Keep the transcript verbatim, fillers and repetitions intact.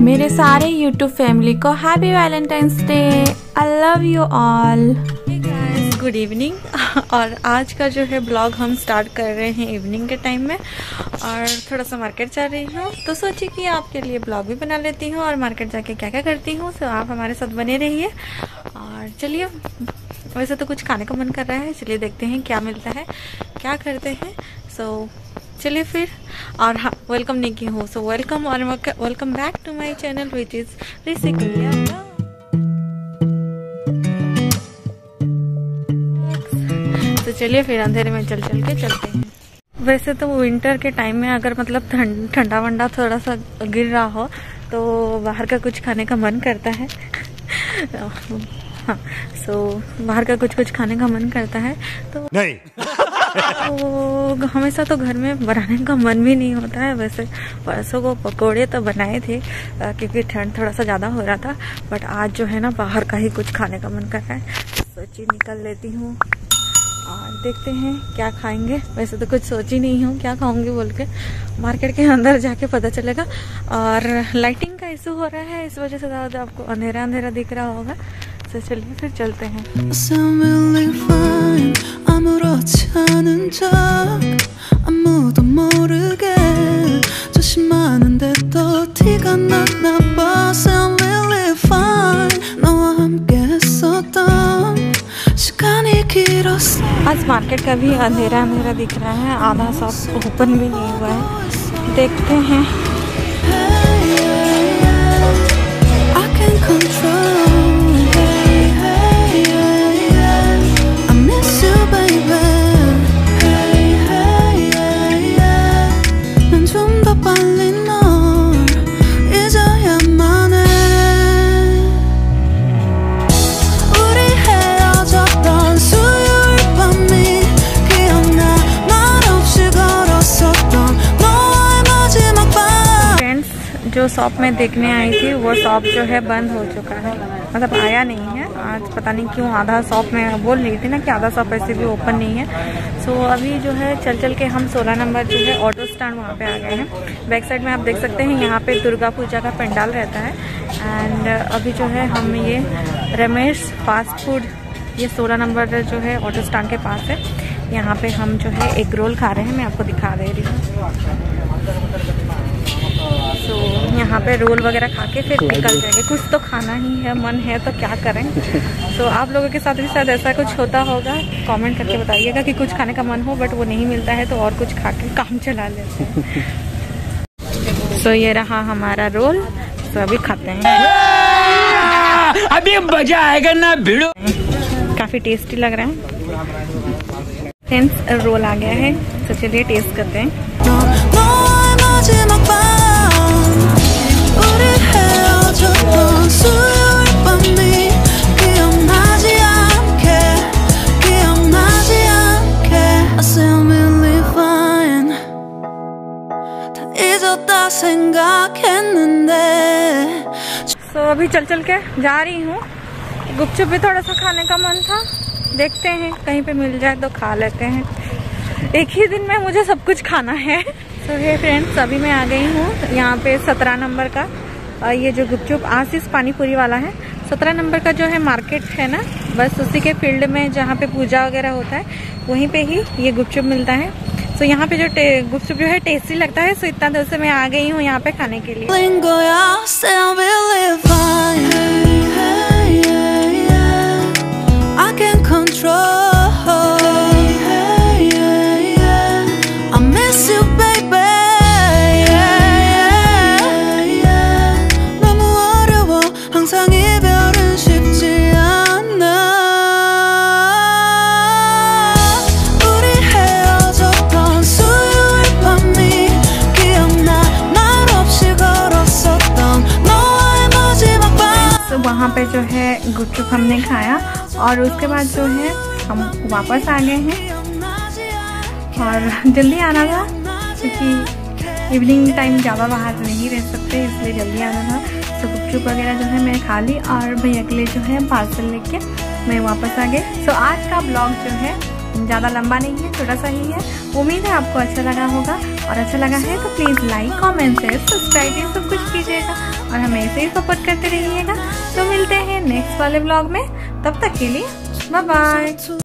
मेरे सारे YouTube family को happy Valentine's day. I love you all. Good evening. और आज का जो है ब्लॉग हम स्टार्ट कर रहे हैं इवनिंग के टाइम में, और थोड़ा सा मार्केट जा रही हूँ तो सोची कि आपके लिए ब्लॉग भी बना लेती हूँ और मार्केट जाके क्या क्या करती हूँ। तो आप हमारे साथ बने रहिए। और चलिए, वैसे तो कुछ खाने का मन कर रहा है, चलिए देखते हैं क्या मिलता है, क्या करते हैं। सो so, चलिए फिर। और हाँ, वेलकम नहीं की हूँ, सो वेलकम और welcome back to my channel which is Rishi Gudiya. तो चलिए फिर अंधेरे में चल चल के चलते हैं। वैसे तो विंटर के टाइम में अगर मतलब ठंडा वंडा थोड़ा सा गिर रहा हो तो बाहर का कुछ खाने का मन करता है। हाँ, सो so, बाहर का कुछ कुछ खाने का मन करता है तो नहीं। तो हमेशा तो घर में बनाने का मन भी नहीं होता है। वैसे परसों को पकोड़े तो बनाए थे क्योंकि ठंड थोड़ा सा ज़्यादा हो रहा था, बट आज जो है ना बाहर का ही कुछ खाने का मन कर रहा है। सोची निकल लेती हूँ और देखते हैं क्या खाएंगे। वैसे तो कुछ सोची नहीं हूँ क्या खाऊंगी बोल के, मार्केट के अंदर जाके पता चलेगा। और लाइटिंग का इशू हो रहा है, इस वजह से ज़्यादा आपको अंधेरा अंधेरा दिख रहा होगा। तो चलिए फिर चलते हैं। आज मार्केट का भी अंधेरा अंधेरा दिख रहा है, आधा शॉप ओपन भी नहीं हुआ है। देखते हैं। जो शॉप में देखने आई थी वो शॉप जो है बंद हो चुका है, मतलब आया नहीं है आज। पता नहीं क्यों, आधा शॉप में बोल रही थी ना कि आधा शॉप ऐसे भी ओपन नहीं है। सो अभी जो है चल चल के हम सोलह नंबर जो है ऑटो स्टैंड वहाँ पे आ गए हैं। बैक साइड में आप देख सकते हैं यहाँ पे दुर्गा पूजा का पंडाल रहता है। एंड अभी जो है हम ये रमेश फास्ट फूड, ये सोलह नंबर जो है ऑटो स्टैंड के पास है, यहाँ पे हम जो है एग रोल खा रहे हैं। मैं आपको दिखा दे रही हूँ। तो यहाँ पे रोल वगैरह खा के फिर निकल जाएंगे। कुछ तो खाना ही है, मन है तो क्या करें। तो आप लोगों के साथ भी शायद ऐसा कुछ होता होगा, कमेंट करके बताइएगा कि कुछ खाने का मन हो बट वो नहीं मिलता है तो और कुछ खा के काम चला लेते हैं। तो ये रहा हमारा रोल, तो अभी खाते हैं। अभी मजा आएगा ना भिड़ो। काफी टेस्टी लग रहा है। फ्रेंड्स, रोल आ गया है, तो चलिए टेस्ट करते हैं। तो अभी चल चल के जा रही हूँ। गुपचुप भी थोड़ा सा खाने का मन था, देखते हैं कहीं पे मिल जाए तो खा लेते हैं। एक ही दिन में मुझे सब कुछ खाना है। तो हे फ्रेंड्स, अभी मैं आ गई हूँ यहाँ पे सत्रह नंबर का, ये जो गुपचुप आशीष पानीपुरी वाला है। सत्रह नंबर का जो है मार्केट है ना, बस उसी के फील्ड में जहाँ पे पूजा वगैरह होता है वहीं पे ही ये गुपचुप मिलता है। तो यहाँ पे जो गुपचुप जो है टेस्टी लगता है। सो इतना देर से मैं आ गई हूँ यहाँ पे खाने के लिए। वहाँ पे जो है गुपचुप हमने खाया और उसके बाद जो है हम वापस आ गए हैं। और जल्दी आना था क्योंकि इवनिंग टाइम ज़्यादा बाहर नहीं रह सकते, इसलिए जल्दी आना था। तो गुपचुप वगैरह जो है मैं खा ली और भैया के लिए जो है पार्सल लेके मैं वापस आ गई। सो आज का ब्लॉग जो है ज़्यादा लंबा नहीं है, छोटा सा ही है। उम्मीद है आपको अच्छा लगा होगा, और अच्छा लगा है तो please like comment share subscribe ये सब कुछ कीजिएगा। और हमें ऐसे ही सपोर्ट करते रहिएगा। तो मिलते हैं नेक्स्ट वाले ब्लॉग में, तब तक के लिए बाय बाय।